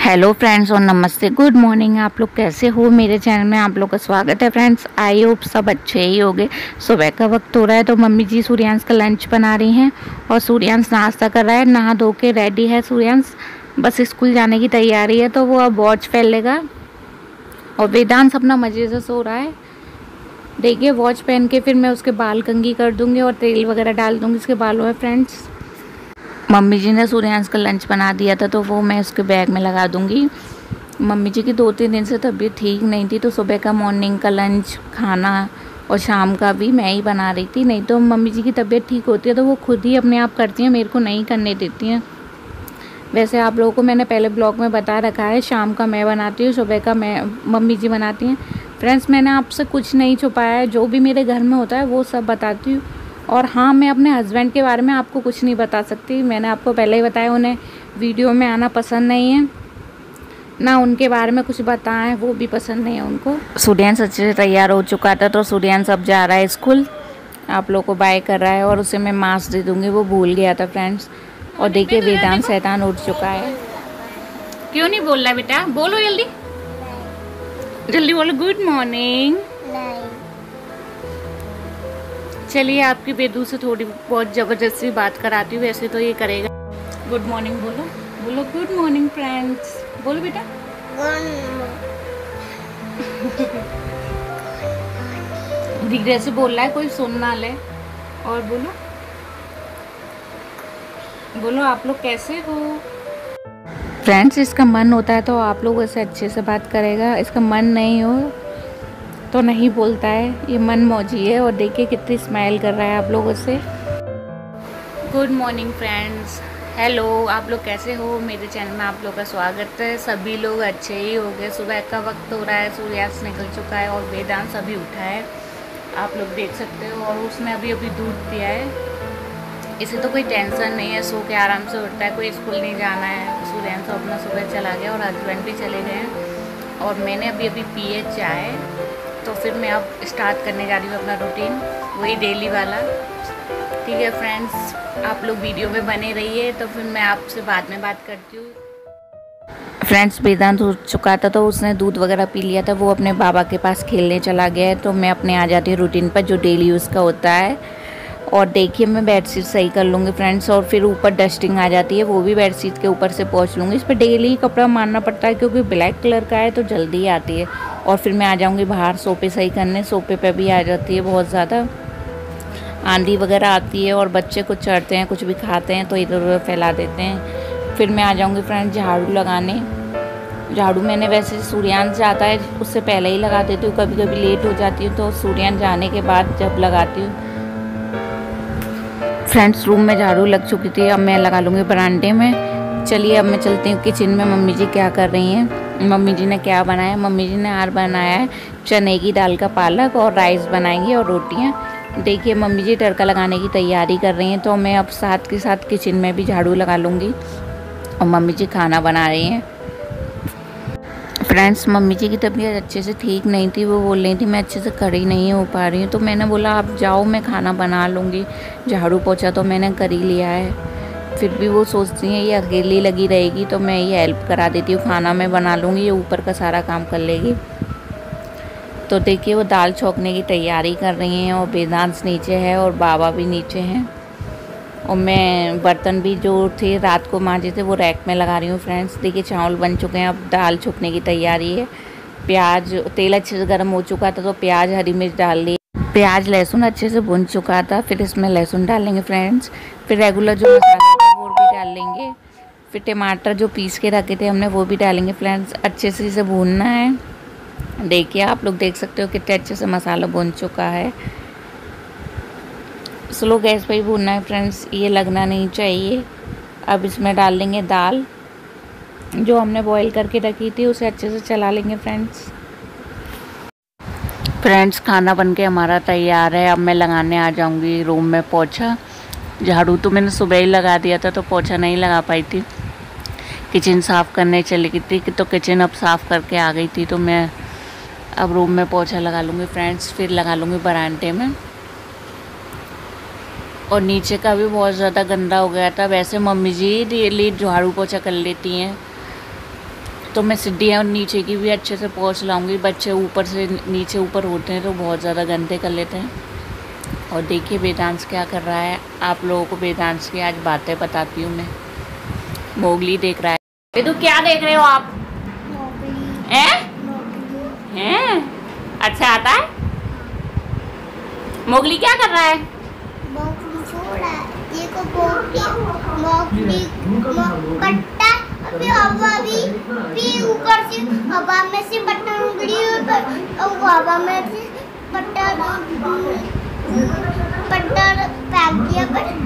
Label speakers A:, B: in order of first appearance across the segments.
A: Hello friends और नमस्ते, good morning. आप लोग कैसे हो? मेरे चैनल में आप लोग का स्वागत है फ्रेंड्स। आई होप सब अच्छे ही होंगे। सुबह का वक्त हो रहा है तो मम्मी जी सूर्यांश का लंच बना रही हैं और सूर्यांश नाश्ता कर रहा है। नहा धो के रेडी है सूर्यांश, बस स्कूल जाने की तैयारी है। तो वो अब वॉच पहन लेगा और वेदांश अपना मज़े से सो रहा है। देखिए, वॉच पहन के फिर मैं उसके बाल कंघी कर दूँगी और तेल वगैरह डाल दूँगी उसके बालों में फ्रेंड्स। मम्मी जी ने सूर्यांश का लंच बना दिया था तो वो मैं उसके बैग में लगा दूंगी। मम्मी जी की 2-3 दिन से तबीयत ठीक नहीं थी तो सुबह का मॉर्निंग का लंच खाना और शाम का भी मैं ही बना रही थी। नहीं तो मम्मी जी की तबीयत ठीक होती है तो वो खुद ही अपने आप करती हैं, मेरे को नहीं करने देती हैं। वैसे आप लोगों को मैंने पहले ब्लॉग में बता रखा है, शाम का मैं बनाती हूँ, सुबह का मैं मम्मी जी बनाती हैं। फ्रेंड्स, मैंने आपसे कुछ नहीं छुपाया है, जो भी मेरे घर में होता है वो सब बताती हूँ। और हाँ, मैं अपने हस्बैंड के बारे में आपको कुछ नहीं बता सकती। मैंने आपको पहले ही बताया, उन्हें वीडियो में आना पसंद नहीं है, ना उनके बारे में कुछ बताएं, वो भी पसंद नहीं है उनको। सूर्यांश अच्छे से तैयार हो चुका था तो सूर्यांश अब जा रहा है स्कूल। आप लोग को बाय कर रहा है और उसे मैं मास्क दे दूँगी, वो भूल गया था फ्रेंड्स। और देखिए, वेदांश शैतान उठ चुका है। क्यों नहीं बोल रहा बेटा? बोलो जल्दी जल्दी बोलो, गुड मॉर्निंग। चलिए, आपकी बेदू से थोड़ी बहुत ज़बरदस्ती बात कराती हूँ, वैसे तो ये करेगा। गुड मॉर्निंग बोलो, बोलो गुड मॉर्निंग फ्रेंड्स, बोलो बेटा। धीरे से बोल रहा है, कोई सुन ना ले। और बोलो बोलो, आप लोग कैसे हो? फ्रेंड्स, इसका मन होता है तो आप लोग ऐसे अच्छे से बात करेगा, इसका मन नहीं हो तो नहीं बोलता है। ये मन मौजी है। और देखिए कितनी स्माइल कर रहा है आप लोगों से। गुड मॉर्निंग फ्रेंड्स, हेलो, आप लोग कैसे हो? मेरे चैनल में आप लोग का स्वागत है। सभी लोग अच्छे ही हो गए। सुबह का वक्त हो रहा है, सूर्यास्त निकल चुका है और वेदांश अभी उठा है, आप लोग देख सकते हो। और उसने अभी दूध पिया है। इसे तो कोई टेंशन नहीं है, सो के आराम से उठता है, कोई स्कूल नहीं जाना है। सूर्यांश तो अपना सुबह चला गया और हस्बैंड भी चले गए हैं। और मैंने अभी पी है चाय, तो फिर मैं अब स्टार्ट करने जा रही हूँ अपना रूटीन, वही डेली वाला। ठीक है फ्रेंड्स, आप लोग वीडियो में बने रहिए, तो फिर मैं आपसे बाद में बात करती हूँ। फ्रेंड्स, वेदांत उठ चुका था तो उसने दूध वगैरह पी लिया था, वो अपने बाबा के पास खेलने चला गया है। तो मैं अपने आ जाती हूँ रूटीन पर, जो डेली यूज़ का होता है। और देखिए, मैं बेडशीट सही कर लूँगी फ्रेंड्स, और फिर ऊपर डस्टिंग आ जाती है, वो भी बेडशीट के ऊपर से पोंछ लूँगी। इस पर डेली कपड़ा मारना पड़ता है क्योंकि ब्लैक कलर का है तो जल्दी ही आती है। और फिर मैं आ जाऊँगी बाहर सोफे सही करने। सोफे पे भी आ जाती है बहुत ज़्यादा, आंधी वगैरह आती है और बच्चे कुछ चढ़ते हैं, कुछ भी खाते हैं तो इधर उधर फैला देते हैं। फिर मैं आ जाऊँगी फ्रेंड्स झाड़ू लगाने। झाड़ू मैंने वैसे सूर्यांश जाता है उससे पहले ही लगा देती हूँ, कभी कभी लेट हो जाती हूँ तो सूर्यांश जाने के बाद जब लगाती हूँ। फ्रेंड्स, रूम में झाड़ू लग चुकी थी, अब मैं लगा लूँगी बरामदे में। चलिए, अब मैं चलती हूँ किचन में, मम्मी जी क्या कर रही हैं। मम्मी जी ने क्या बनाया? मम्मी जी ने आज बनाया है चने की दाल का पालक, और राइस बनाएंगी और रोटियाँ। देखिए, मम्मी जी तड़का लगाने की तैयारी कर रही हैं, तो मैं अब साथ के साथ किचन में भी झाड़ू लगा लूँगी। और मम्मी जी खाना बना रही हैं। फ्रेंड्स, मम्मी जी की तबीयत अच्छे से ठीक नहीं थी, वो बोल रही थी मैं अच्छे से खड़ी नहीं हो पा रही हूँ। तो मैंने बोला आप जाओ, मैं खाना बना लूँगी। झाड़ू पोछा तो मैंने कर ही लिया है। फिर भी वो सोचती हैं ये अकेली लगी रहेगी तो मैं ये हेल्प करा देती हूँ, खाना मैं बना लूँगी, ये ऊपर का सारा काम कर लेगी। तो देखिए, वो दाल छौंकने की तैयारी कर रही हैं और वेदांश नीचे है और बाबा भी नीचे हैं। और मैं बर्तन भी जो थे रात को मांजे थे वो रैक में लगा रही हूँ फ्रेंड्स। देखिए, चावल बन चुके हैं, अब दाल छौंकने की तैयारी है। प्याज, तेल अच्छे से गर्म हो चुका था तो प्याज हरी मिर्च डाल ली। प्याज लहसुन अच्छे से भुन चुका था, फिर इसमें लहसुन डालेंगे फ्रेंड्स। फिर रेगुलर जो मसाले थे वो भी डाल लेंगे। फिर टमाटर जो पीस के रखे थे हमने वो भी डालेंगे फ्रेंड्स। अच्छे से इसे भूनना है। देखिए, आप लोग देख सकते हो कितने अच्छे से मसाला भुन चुका है। स्लो गैस पे ही भूनना है फ्रेंड्स, ये लगना नहीं चाहिए। अब इसमें डाल लेंगे दाल जो हमने बॉईल करके रखी थी, उसे अच्छे से चला लेंगे फ्रेंड्स। खाना बनके हमारा तैयार है। अब मैं लगाने आ जाऊंगी रूम में पोछा। झाड़ू तो मैंने सुबह ही लगा दिया था तो पोछा नहीं लगा पाई थी। किचन साफ़ करने चली गई थी तो किचन अब साफ़ करके आ गई थी, तो मैं अब रूम में पोछा लगा लूँगी फ्रेंड्स। फिर लगा लूँगी बरामदे में। और नीचे का भी बहुत ज़्यादा गंदा हो गया था। वैसे मम्मी जी डेली झाड़ू पोछा कर लेती हैं, तो मैं सीढ़ियाँ नीचे की भी अच्छे से पोंछ लाऊंगी। बच्चे ऊपर से नीचे ऊपर होते हैं तो बहुत ज़्यादा गंदे कर लेते हैं। और देखिए वेदांश क्या कर रहा है। आप लोगों को वेदांश की आज बातें बताती हूँ मैं। मोगली देख रहा है। तो क्या देख रहे हो आप? हैं? अच्छा आता है। मोगली क्या कर रहा है?
B: मोगली सो रहा है। ये को मोगली पट्टा अभी हवा भी ऊपर से हवा में से पट्टा उंगली और हवा में से पट्टा फेंक दिया।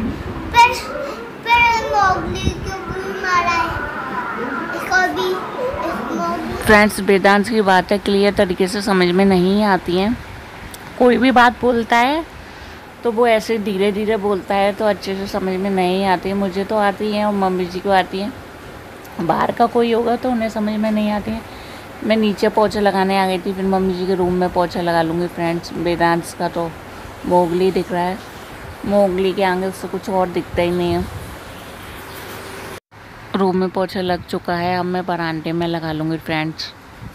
B: पर मोगली के ऊपर मारा है इसको भी।
A: फ्रेंड्स वेदांश की बातें क्लियर तरीके से समझ में नहीं आती हैं। कोई भी बात बोलता है तो वो ऐसे धीरे धीरे बोलता है तो अच्छे से समझ में नहीं आती है। मुझे तो आती है और मम्मी जी को आती है। बाहर का कोई होगा तो उन्हें समझ में नहीं आती है। मैं नीचे पोछा लगाने आ गई थी, फिर मम्मी जी के रूम में पोछा लगा लूँगी। फ्रेंड्स वेदांश का तो मोगली दिख रहा है। मोगली के आगे से कुछ और दिखता ही नहीं है। रूम में पोछा लग चुका है, अब मैं बरामदे में लगा लूँगी फ्रेंड्स।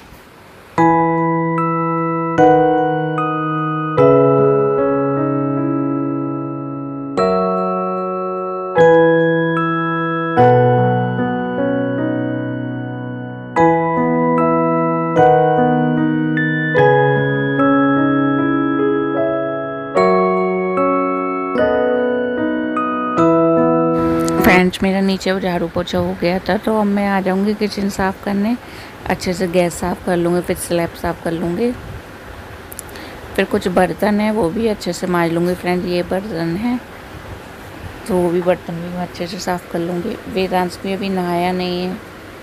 A: फ्रेंड्स मेरा नीचे झाड़ू पोछा हो गया था, तो अब मैं आ जाऊँगी किचन साफ़ करने। अच्छे से गैस साफ़ कर लूँगी, फिर स्लैब साफ़ कर लूँगी। फिर कुछ बर्तन है वो भी अच्छे से मांज लूँगी। फ्रेंड ये बर्तन है तो वो भी बर्तन भी मैं अच्छे से साफ़ कर लूँगी। वेदांश भी अभी नहाया नहीं है।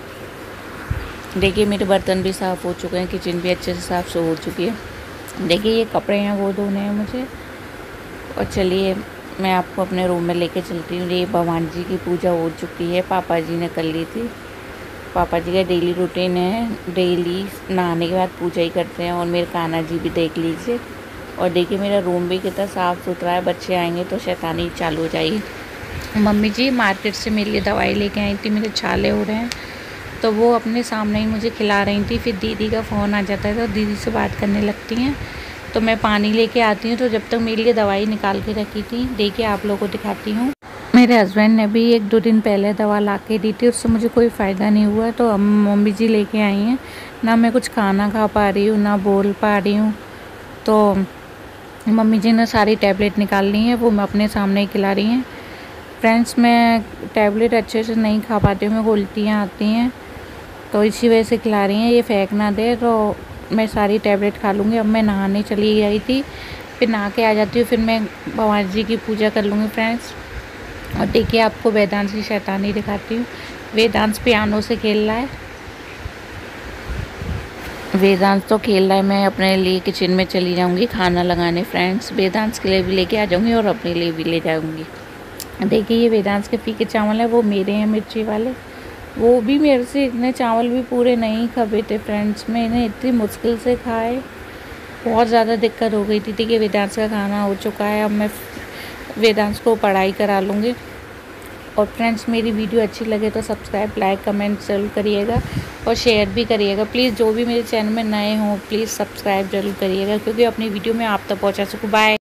A: देखिए मेरे बर्तन भी साफ़ हो चुके हैं, किचन भी अच्छे से साफ़ हो चुकी है। देखिए ये कपड़े हैं वो धोने हैं मुझे। और चलिए मैं आपको अपने रूम में लेके चलती हूँ। ये भगवान जी की पूजा हो चुकी है, पापा जी ने कर ली थी। पापा जी का डेली रूटीन है, डेली नहाने के बाद पूजा ही करते हैं। और मेरे कान्हा जी भी देख लीजिए। और देखिए मेरा रूम भी कितना साफ़ सुथरा है। बच्चे आएंगे तो शैतानी चालू हो जाएगी। मम्मी जी मार्केट से मेरे लिए दवाई लेके आई थी, मेरे छाले हो रहे हैं तो वो अपने सामने ही मुझे खिला रही थी। फिर दीदी का फ़ोन आ जाता है तो दीदी से बात करने लगती हैं। तो मैं पानी लेके आती हूँ, तो जब तक मेरे लिए दवाई निकाल के रखी थी। देखिए आप लोगों को दिखाती हूँ। मेरे हस्बैंड ने भी 1-2 दिन पहले दवा ला के दी थी, उससे मुझे कोई फ़ायदा नहीं हुआ। तो अब मम्मी जी लेके आई हैं। ना मैं कुछ खाना खा पा रही हूँ ना बोल पा रही हूँ। तो मम्मी जी ने सारी टैबलेट निकाल ली हैं, वो मैं अपने सामने ही खिला रही हैं। फ्रेंड्स मैं टैबलेट अच्छे से नहीं खा पाती हूँ, मेरे को उल्टियाँ आती हैं, तो इसी वजह से खिला रही हैं। ये फेंक ना दे तो मैं सारी टैबलेट खा लूँगी। अब मैं नहाने चली गई थी, फिर नहा के आ जाती हूँ। फिर मैं भगवान जी की पूजा कर लूँगी फ्रेंड्स। और देखिए आपको वेदांश की शैतानी दिखाती हूँ। वेदांश पियानो से खेल रहा है। वेदांश तो खेल रहा है। मैं अपने लिए किचन में चली जाऊँगी खाना लगाने फ्रेंड्स। वेदांश के लिए भी लेके आ जाऊँगी और अपने लिए भी ले जाऊँगी। देखिए ये वेदांश के फीके चावल है, वो मेरे हैं मिर्ची वाले। वो भी मेरे से इतने चावल भी पूरे नहीं खबे थे फ्रेंड्स। मैंने इतनी मुश्किल से खाए, बहुत ज़्यादा दिक्कत हो गई थी। देखिए वेदांश का खाना हो चुका है। अब मैं वेदांश को पढ़ाई करा लूँगी। और फ्रेंड्स मेरी वीडियो अच्छी लगे तो सब्सक्राइब लाइक कमेंट ज़रूर करिएगा और शेयर भी करिएगा प्लीज़। जो भी मेरे चैनल में नए हों प्लीज़ सब्सक्राइब ज़रूर करिएगा, क्योंकि अपनी वीडियो में आप तक पहुँचा सकूँ। बाय।